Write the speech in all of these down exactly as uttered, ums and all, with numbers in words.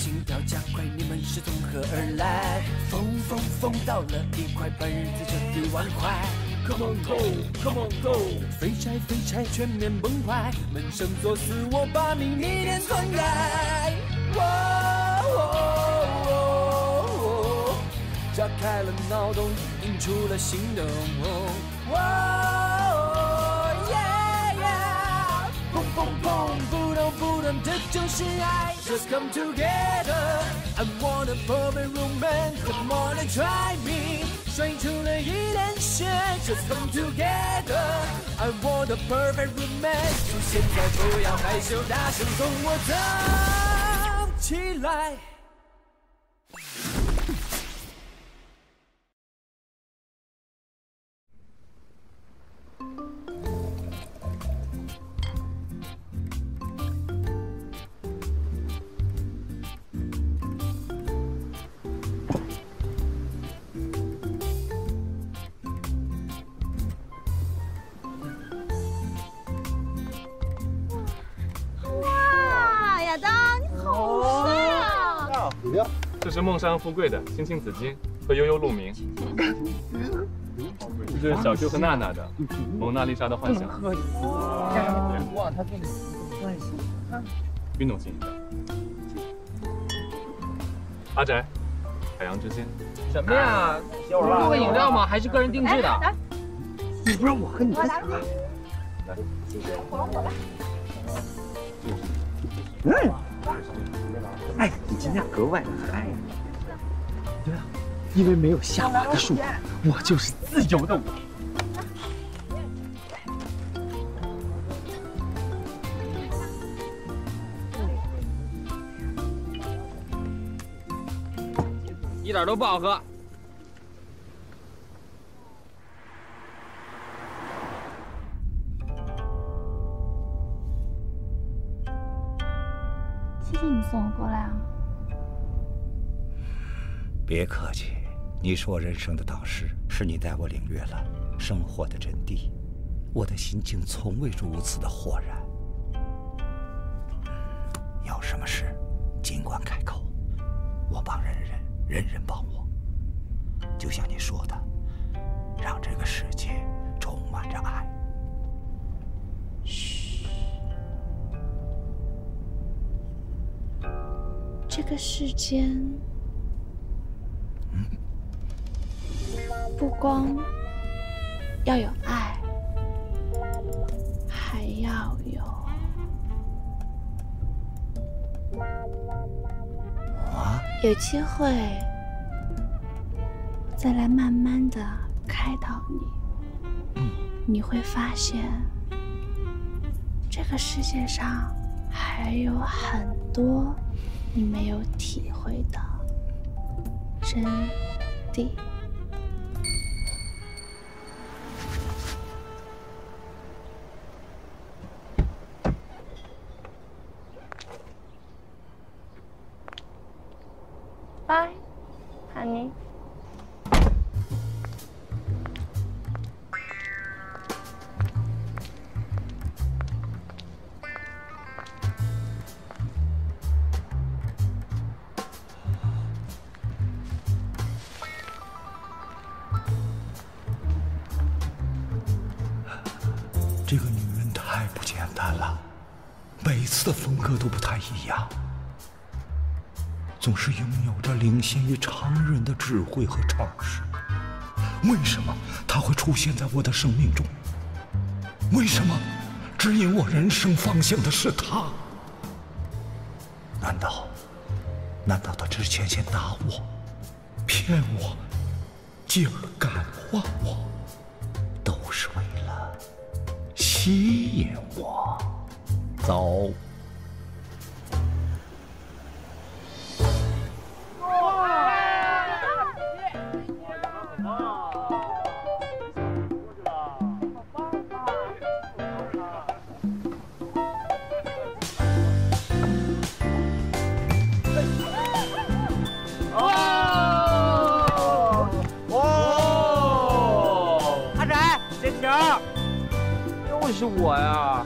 心跳加快，你们是从何而来？风风风到了一块，把日子彻底玩坏。Come on go, come on go， 废柴废柴全面崩坏，闷声作死，我把命逆天篡改。炸开了脑洞，引出了心动。砰砰砰，不动不动，这就是爱。Just come together, I want a perfect romance. Come on and try me， 甩出了一脸血。Just come together, I want a perfect romance。就现在，不要害羞，大声送我走起来。 这是梦山富贵的青青紫金和悠悠鹿鸣，这是小 Q 和娜娜的蒙娜丽莎的幻想。 哇，他跟你运动型的。阿宅，海洋之间。 什么呀？做个饮料吗？还是个人定制的？ 你不让我和你分享啊？ 来， 火龙果来。嗯。哎，你今天格外的嗨呀！对啊，因为没有夏娃的束缚，我就是自由的我。 一点都不好喝。 谢谢你送我过来啊！ 别客气，你是我人生的导师，是你带我领略了生活的真谛，我的心境从未如此的豁然。有什么事，尽管开口，我帮人人，人人帮我。就像你说的，让这个世界充满着爱。嘘。 这个世间，不光要有爱，还要有我有机会，再来慢慢的开导你。嗯，你会发现，这个世界上还有很多你没有体会的真谛。Bye, honey. 这个女人太不简单了，每次的风格都不太一样，总是拥有着领先于常人的智慧和常识。为什么她会出现在我的生命中？为什么指引我人生方向的是她？难道，难道她之前先打我、骗我，继而感化我，都是为了吸引我？走。 又是我呀！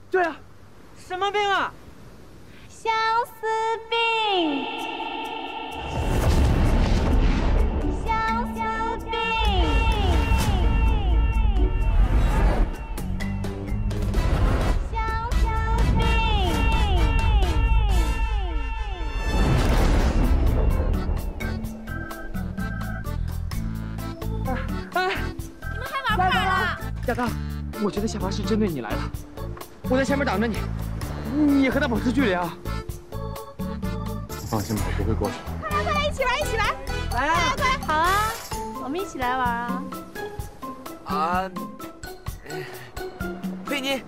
对啊，什么病啊？ 相思病。相思病。相思病。 哎， 你们还玩不玩了？ 亚当，我觉得夏娃是针对你来了，我在前面挡着你，你和他保持距离啊。 放心吧，我不会过去。 快来快来，一起玩一起玩！ 来啊！ 快来！好啊，我们一起来玩啊！ 啊，佩妮，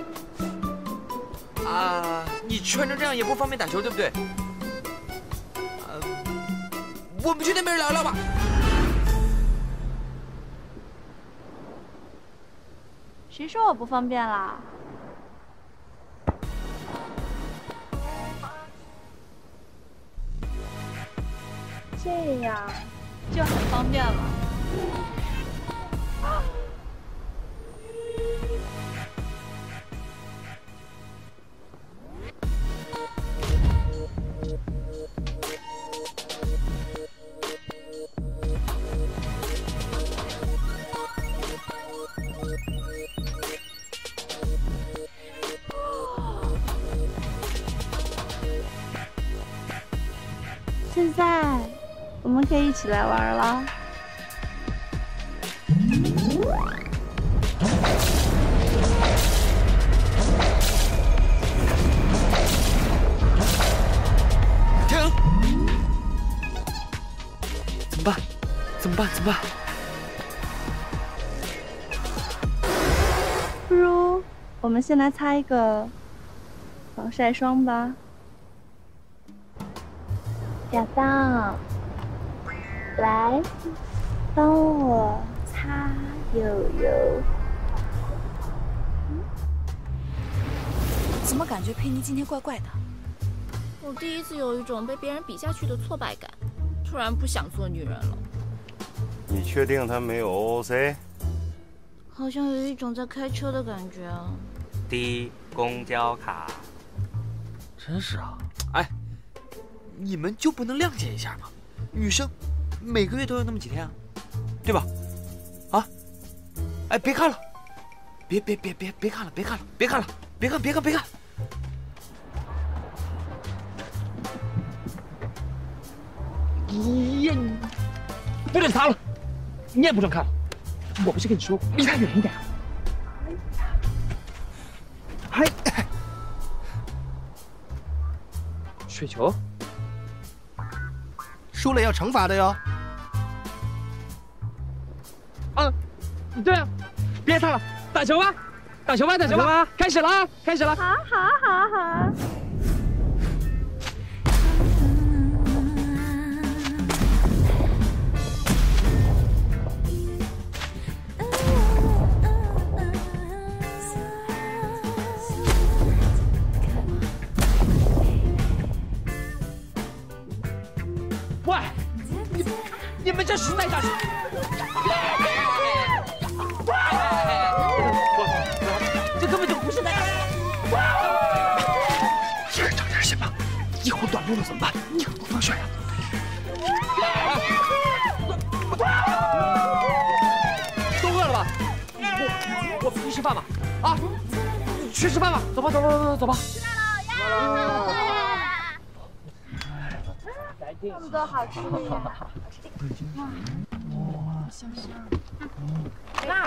啊，你穿成这样也不方便打球，对不对？呃，我们去那边聊聊吧。 谁说我不方便啦？这样就很方便了。现在我们可以一起来玩了。 停！怎么办？怎么办？怎么办？ 不如我们先来擦一个防晒霜吧。亚当，来，帮我擦油油。 怎么感觉佩妮今天怪怪的？ 我第一次有一种被别人比下去的挫败感，突然不想做女人了。 你确定他没有 O O C？ 好像有一种在开车的感觉啊。 滴公交卡。 真是啊，哎。你们就不能谅解一下吗？女生每个月都有那么几天啊，对吧？啊！哎，别看了，别别别别别看了，别看了，别看了，别看别看别看！ 你也不准擦了，你也不准看了，我不是跟你说离他远一点？还水球。 输了要惩罚的哟。 啊，对啊，别擦了，打球吧，打球吧，打球吧，开始了啊，开始了。 好，好，好，好。 喂，你你们这实在干什么？这根本就不是在干。一人长点心吧，一会儿短路了怎么办？你可不放水啊！都饿了吧？我我们去吃饭吧！啊，去吃饭吧！走吧，走吧，走吧，走吧。 那么多好吃的呀！ 哇，香香。 妈。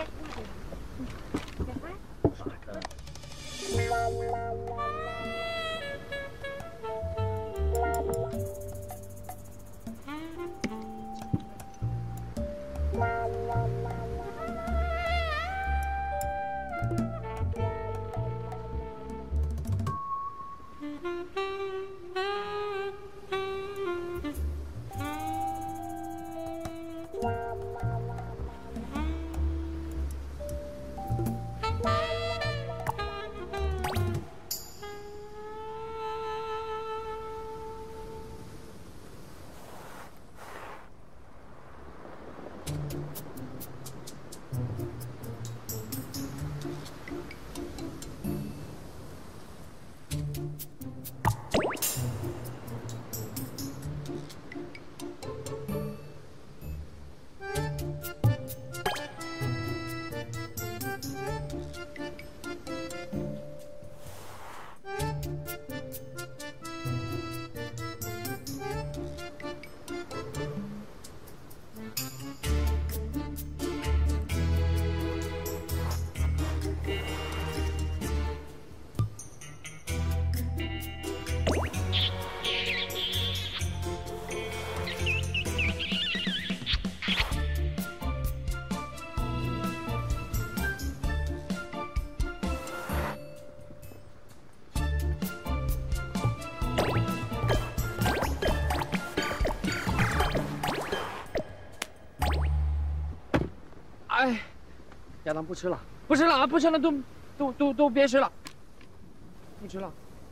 亚当不吃了， 不吃了啊！不吃了，都都都都别吃了，不吃了。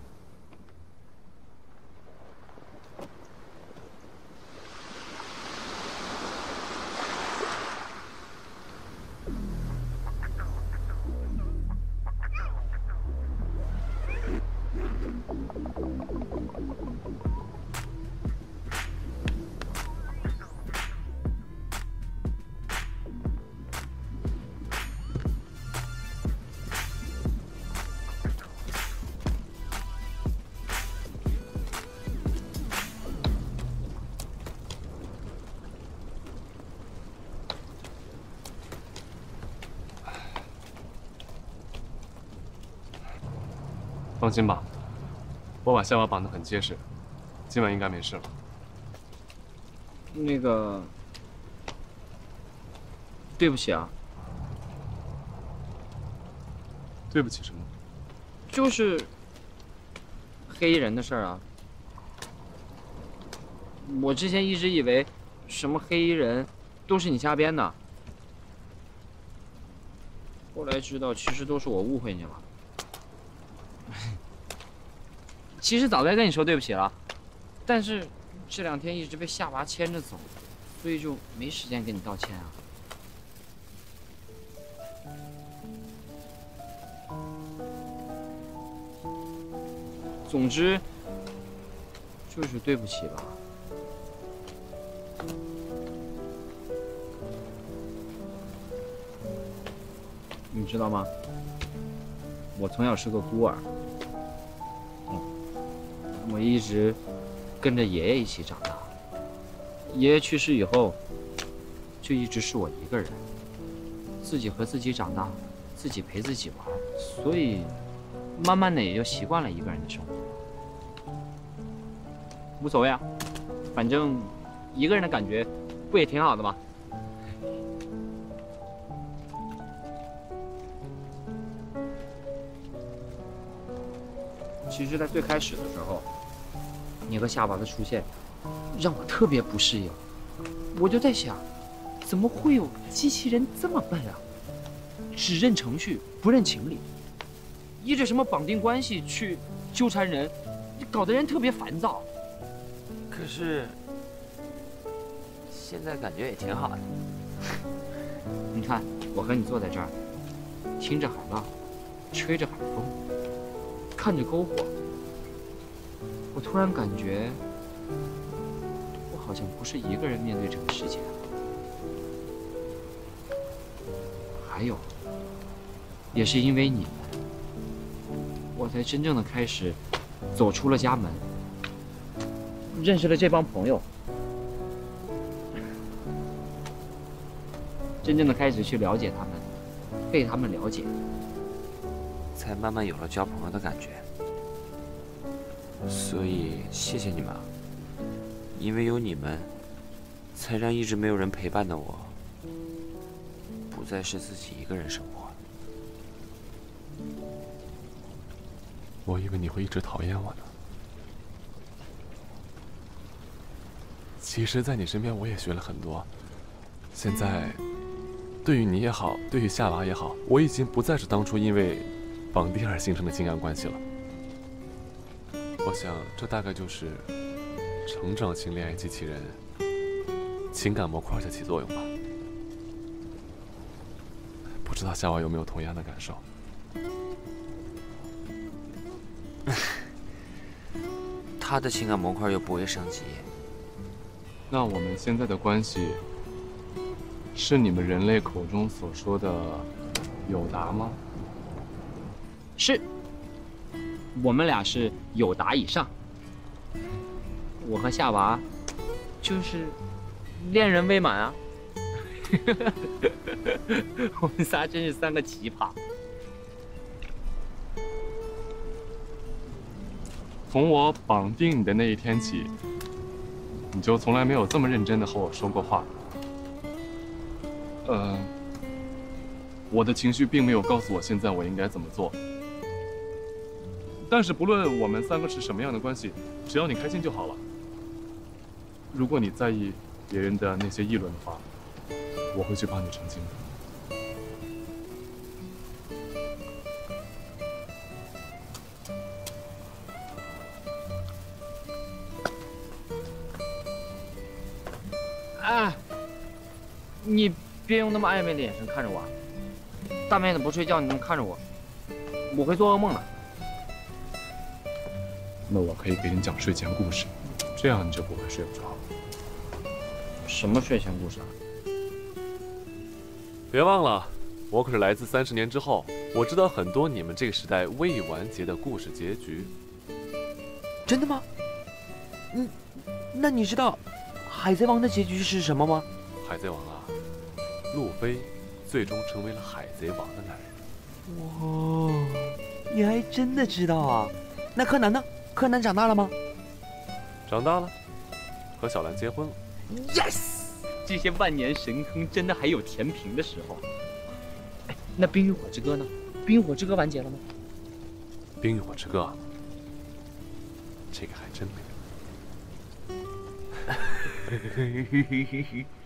放心吧，我把夏娃绑得很结实，今晚应该没事了。 那个，对不起啊。 对不起什么？ 就是黑衣人的事儿啊。我之前一直以为什么黑衣人都是你瞎编的，后来知道其实都是我误会你了。其实早该跟你说对不起了，但是这两天一直被夏娃牵着走，所以就没时间跟你道歉啊。总之就是对不起吧。你知道吗？我从小是个孤儿。我一直跟着爷爷一起长大，爷爷去世以后，就一直是我一个人，自己和自己长大，自己陪自己玩，所以慢慢的也就习惯了一个人的生活。无所谓啊，反正一个人的感觉不也挺好的吗？其实，在最开始的时候，你和夏娃的出现，让我特别不适应。我就在想，怎么会有机器人这么笨啊？只认程序，不认情理，依着什么绑定关系去纠缠人，搞得人特别烦躁。 可是，现在感觉也挺好的。 你看，我和你坐在这儿，听着海浪，吹着海风，看着篝火，我突然感觉，我好像不是一个人面对这个世界了。还有，也是因为你们，我才真正的开始走出了家门，认识了这帮朋友，真正的开始去了解他们，被他们了解， 才慢慢有了交朋友的感觉。所以谢谢你们啊，因为有你们，才让一直没有人陪伴的我，不再是自己一个人生活。 我以为你会一直讨厌我呢。其实，在你身边我也学了很多。现在，对于你也好，对于夏娃也好，我已经不再是当初因为绑定而形成的情感关系了。我想，这大概就是成长型恋爱机器人情感模块在起作用吧。不知道夏娃有没有同样的感受？ 他的情感模块又不会升级。 那我们现在的关系，是你们人类口中所说的友达吗？ 是，我们俩是友达以上。我和夏娃，就是恋人未满啊。我们仨真是三个奇葩。 从我绑定你的那一天起，你就从来没有这么认真的和我说过话。呃，我的情绪并没有告诉我现在我应该怎么做。但是不论我们三个是什么样的关系，只要你开心就好了。如果你在意别人的那些议论的话，我会去帮你澄清的。 哎，你别用那么暧昧的眼神看着我，大半夜的不睡觉，你这么看着我，我会做噩梦的。 那我可以给你讲睡前故事，这样你就不会睡不着。 什么睡前故事啊？ 别忘了，我可是来自三十年之后，我知道很多你们这个时代未完结的故事结局。 真的吗？嗯，那你知道海贼王的结局是什么吗？ 海贼王啊，路飞最终成为了海贼王的男人。 哇，你还真的知道啊？那柯南呢？柯南长大了吗？ 长大了，和小兰结婚了。 Yes！ 这些万年神坑真的还有填平的时候。哎，那《冰与火之歌》呢？《冰与火之歌》完结了吗？ 《冰与火之歌》，这个还真没有。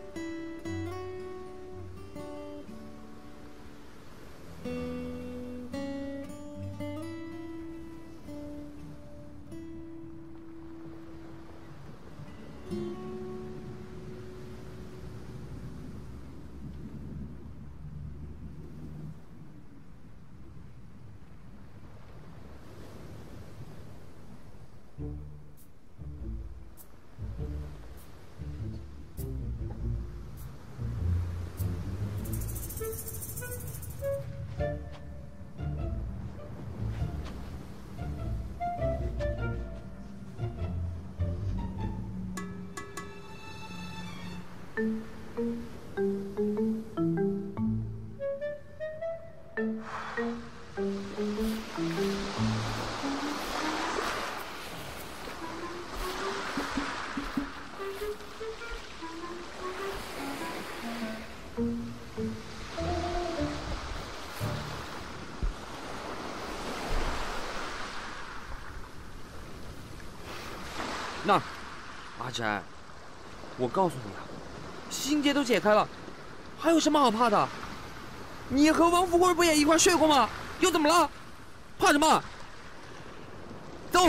那，阿宅，我告诉你啊，心结都解开了，还有什么好怕的？你和王富贵不也一块睡过吗？又怎么了？怕什么？走，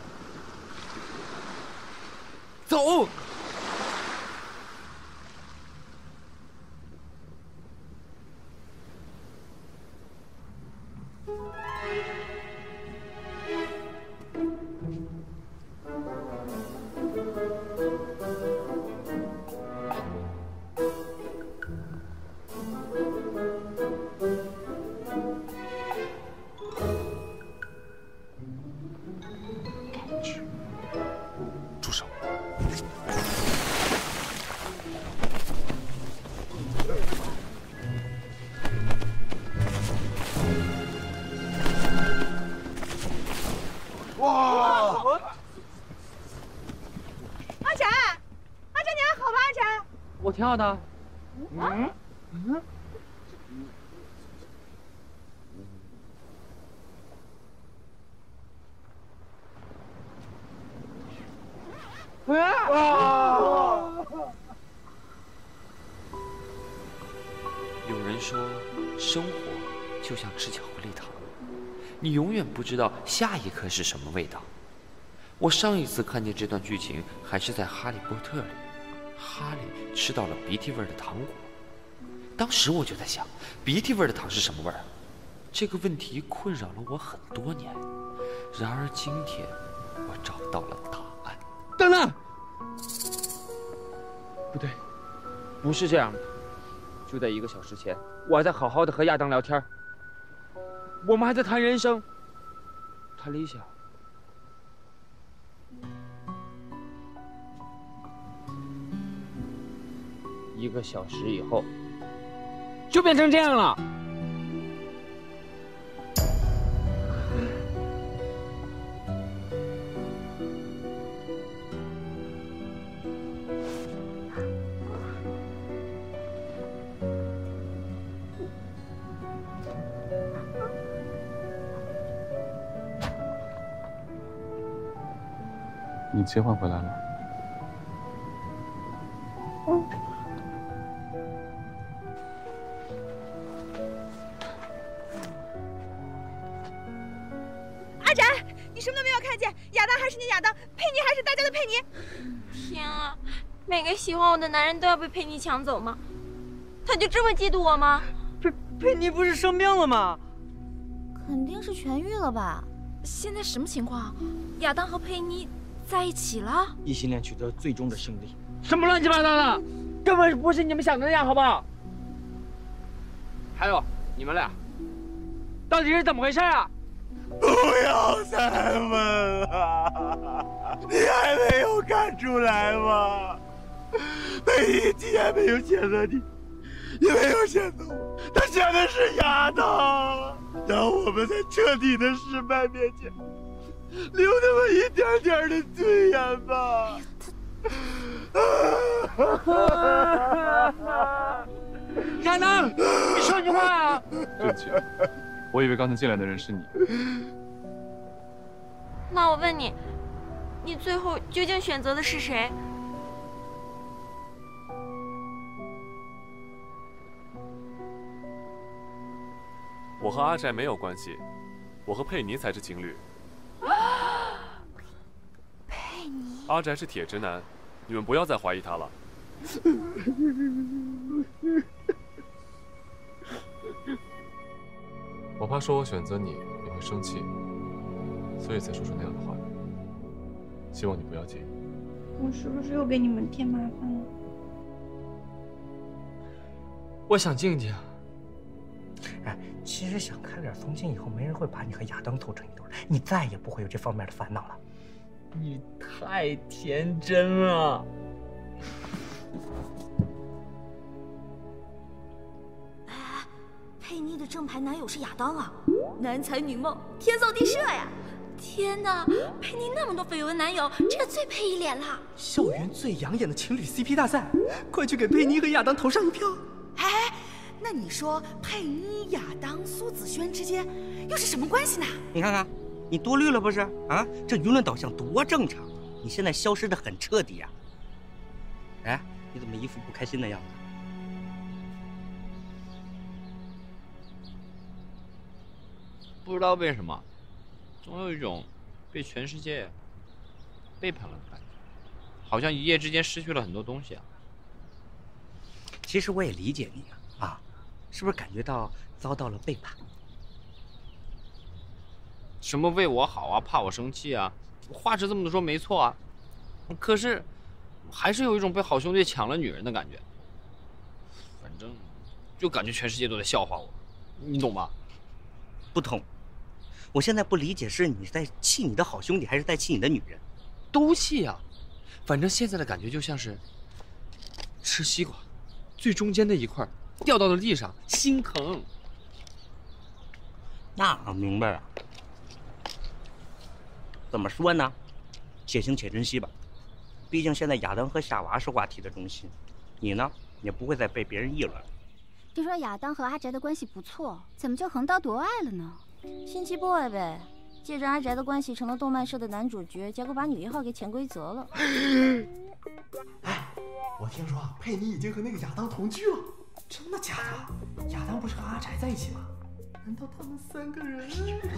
走。 住手！ 哇！阿宅，阿宅你还好吧？阿宅， 我挺好的。嗯嗯。 哇！有人说，生活就像吃巧克力糖，你永远不知道下一颗是什么味道。我上一次看见这段剧情还是在《哈利波特》里，哈利吃到了鼻涕味的糖果。当时我就在想，鼻涕味的糖是什么味儿？这个问题困扰了我很多年。然而今天，我找到了答案。 等等，不对，不是这样的。就在一个小时前，我还在好好的和亚当聊天，我们还在谈人生，谈理想。一个小时以后，就变成这样了。 你切换回来了。 阿宅，你什么都没有看见，亚当还是你亚当，佩妮还是大家的佩妮。 天啊， 每个喜欢我的男人都要被佩妮抢走吗？他就这么嫉妒我吗？ 佩佩妮不是生病了吗？ 肯定是痊愈了吧？ 现在什么情况？亚当和佩妮在一起了？ 异性恋取得最终的胜利。 什么乱七八糟的，根本不是你们想的那样，好不好？还有你们俩，到底是怎么回事啊？ 不要再问了，你还没有看出来吗？佩妮既然没有选择你，也没有选择我，他选的是亚当，让我们在彻底的失败面前留那么一点点的尊严吧。 亚当，你说句话啊！ 对不起，我以为刚才进来的人是你。 那我问你，你最后究竟选择的是谁？ 我和阿宅没有关系，我和佩妮才是情侣。 佩妮， 阿宅是铁直男，你们不要再怀疑他了。我怕说我选择你，你会生气，所以才说出那样的话。希望你不要介意。 我是不是又给你们添麻烦了？ 我想静静。 哎，其实想开点，从今以后没人会把你和亚当凑成一对，你再也不会有这方面的烦恼了。 你太天真了。 哎，佩妮的正牌男友是亚当啊，男才女貌，天造地设呀！ 天哪，佩妮那么多绯闻男友，这个最配一脸了。 校园最养眼的情侣 C P 大赛，快去给佩妮和亚当投上一票！ 哎，那你说佩妮、亚当、苏子轩之间又是什么关系呢？ 你看看，你多虑了不是？啊，这舆论导向多正常，你现在消失的很彻底呀、啊。哎，你怎么一副不开心的样子？ 不知道为什么，总有一种被全世界背叛了的感觉，好像一夜之间失去了很多东西啊。 其实我也理解你啊，啊，是不是感觉到遭到了背叛？ 什么为我好啊，怕我生气啊，话是这么说没错啊，可是还是有一种被好兄弟抢了女人的感觉。反正就感觉全世界都在笑话我，你懂吗？ 不懂。我现在不理解是你在气你的好兄弟，还是在气你的女人？ 都气啊！反正现在的感觉就像是吃西瓜，最中间的一块掉到了地上，心疼。 那我明白了。怎么说呢？且行且珍惜吧。毕竟现在亚当和夏娃是话题的中心，你呢也不会再被别人议论了。 听说亚当和阿宅的关系不错，怎么就横刀夺爱了呢？心机 boy 呗，借着阿宅的关系成了动漫社的男主角，结果把女一号给潜规则了。 哎，我听说佩妮已经和那个亚当同居了，真的假的？亚当不是和阿宅在一起吗？难道他们三个人？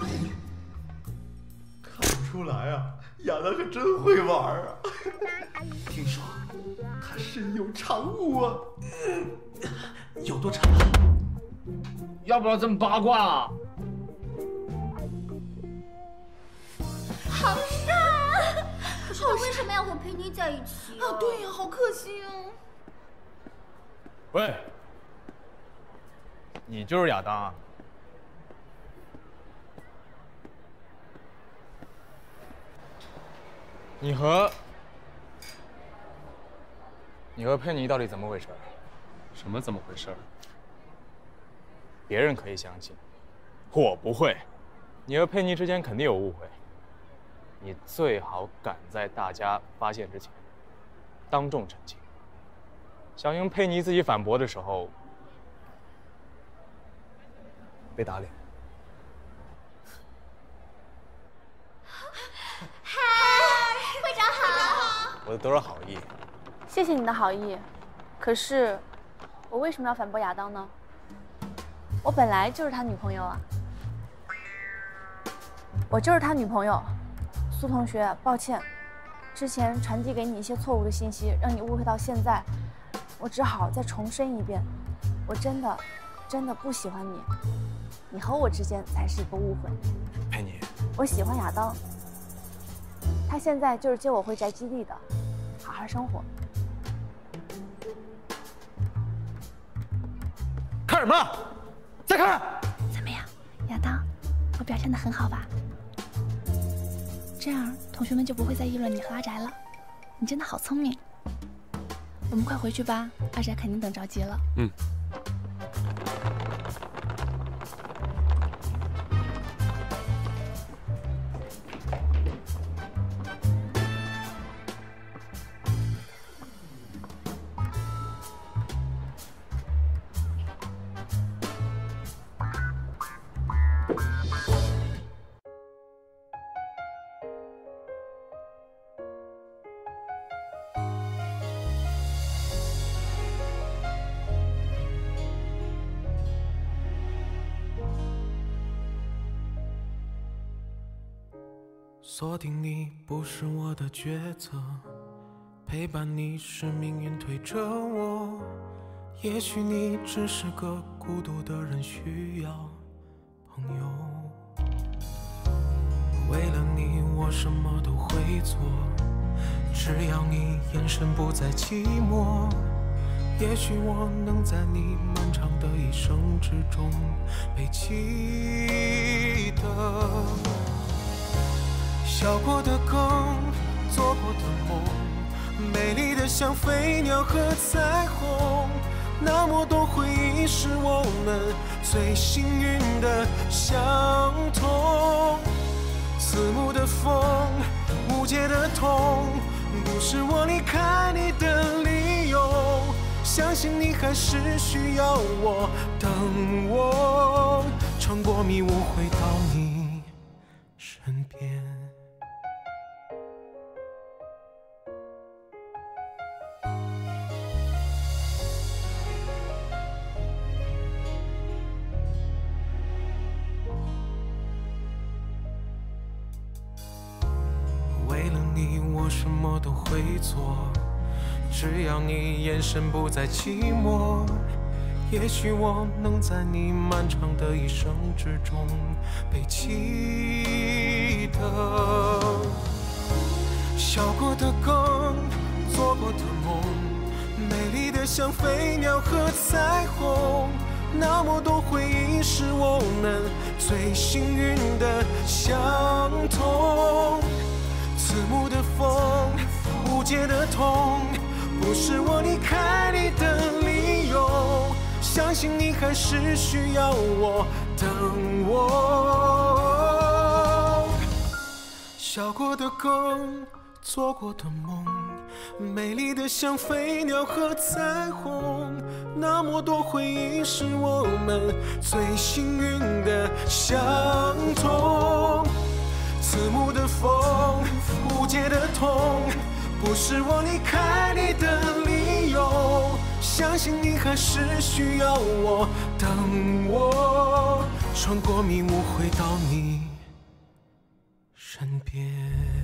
看不出来啊，亚当可真会玩啊！听说他身有长物啊，有多长啊？ 要不要这么八卦啊？ 好帅啊！可是他为什么要和佩妮在一起啊？对呀，好可惜哦。 喂，你就是亚当啊？你和你和佩妮到底怎么回事？ 什么怎么回事？ 别人可以相信，我不会。你和佩妮之间肯定有误会，你最好赶在大家发现之前，当众澄清。小英佩妮自己反驳的时候，被打脸。 嗨，会长好。 我的都是好意。 谢谢你的好意，可是我为什么要反驳亚当呢？我本来就是他女朋友啊。我就是他女朋友，苏同学，抱歉， 之前传递给你一些错误的信息，让你误会到现在，我只好再重申一遍，我真的，真的不喜欢你，你和我之间才是一个误会。 佩妮， 我喜欢亚当，他现在就是接我回宅基地的，好好生活。 看什么？再看。 怎么样，亚当？我表现得很好吧？这样同学们就不会再议论你和阿宅了。你真的好聪明。我们快回去吧，阿宅肯定等着急了。 嗯。 锁定你不是我的抉择，陪伴你是命运推着我。也许你只是个孤独的人，需要朋友。为了你，我什么都会做，只要你眼神不再寂寞。也许我能在你漫长的一生之中被记得。笑过的梗，做过的梦，美丽的像飞鸟和彩虹。那么多回忆是我们最幸运的相同。刺目的风，无解的痛，不是我离开你的理由。相信你还是需要我，等我穿过迷雾回到你身边。为了你，我什么都会做，只要你眼神不再寂寞。也许我能在你漫长的一生之中被记得。笑过的梗，做过的梦，美丽的像飞鸟和彩虹。那么多回忆是我们最幸运的相同。刺目的风，无解的痛，不是我离开你的理由。相信你还是需要我，等我。笑过的梗，做过的梦，美丽的像飞鸟和彩虹。那么多回忆是我们最幸运的相同。刺目的风，无解的痛，不是我离开你的理由。相信你还是需要我，等我穿过迷雾回到你身边。